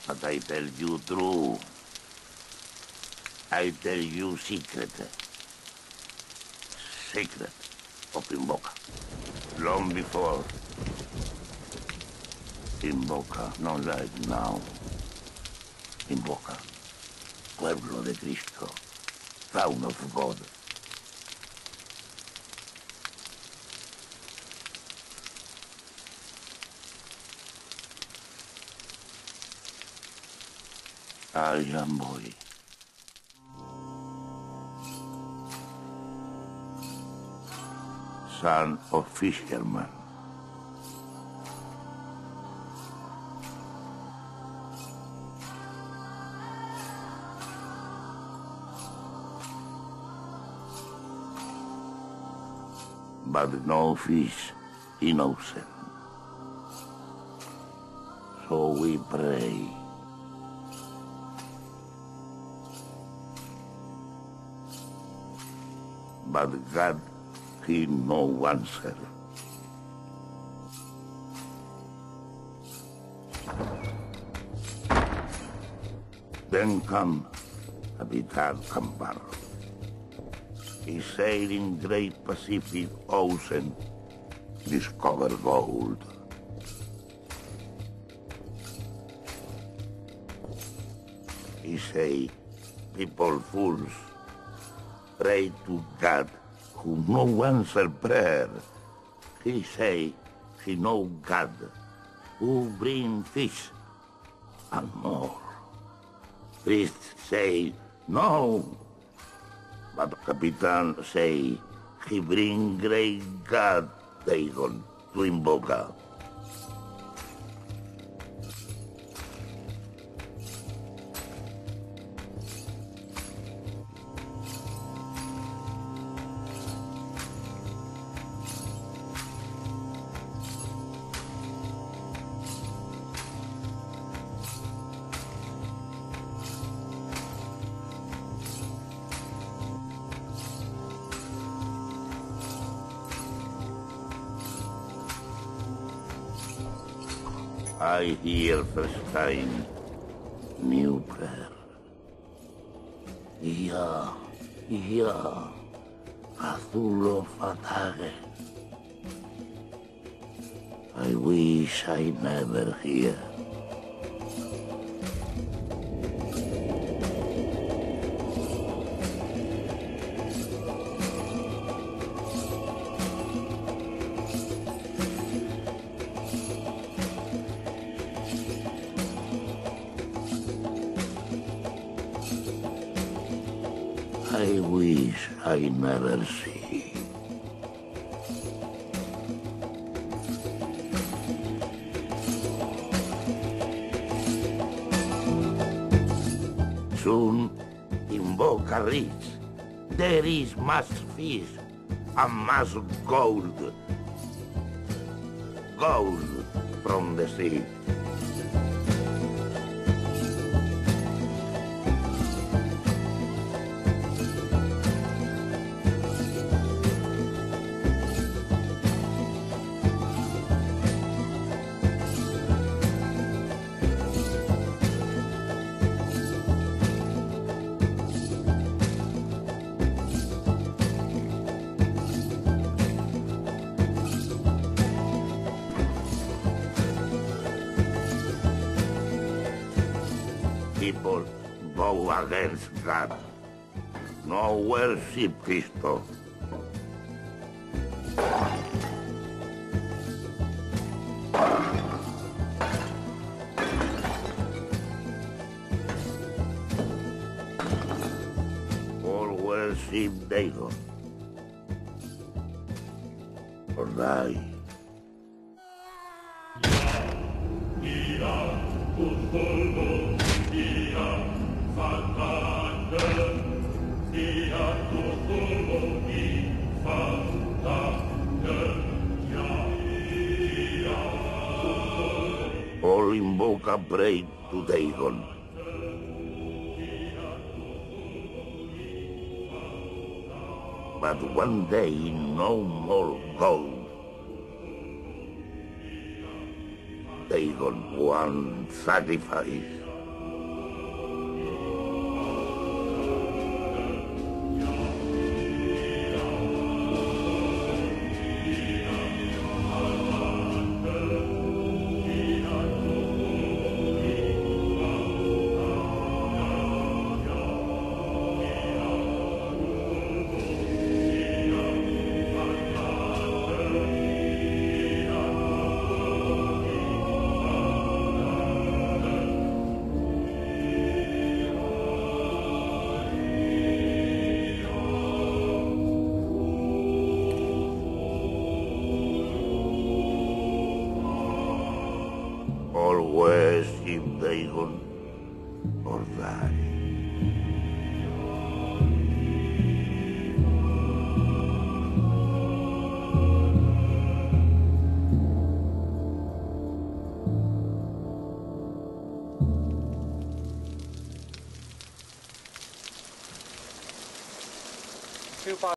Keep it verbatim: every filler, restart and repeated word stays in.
But I tell you true. I tell you secret. Secret of Invoca. Long before. Invoca, not like now. Invoca. Pueblo de Cristo. Town of God. I am boy. Son of fisherman. But no fish innocent. So we pray. But God, he no answer. Then come Habitat Campar. He sailed in great Pacific Ocean, discover gold. He say, people fools, pray to God, who no answer prayer. He say, he know God, who bring fish and more. Priests say, no. But Capitan say, he bring great God, Dagon, to Invoca. I hear first time new prayer. Ia, ia, Cthulhu fatage. I wish I never hear. I wish I never see. Soon, Invoca reach. There is much fish and much gold. Gold from the sea. People go against God. No worship Cristo. All worship Dagon. Or die. All Invoca prayed to Dagon. But one day no more gold. Dagon one sacrifice. Always in Dagon or die. Two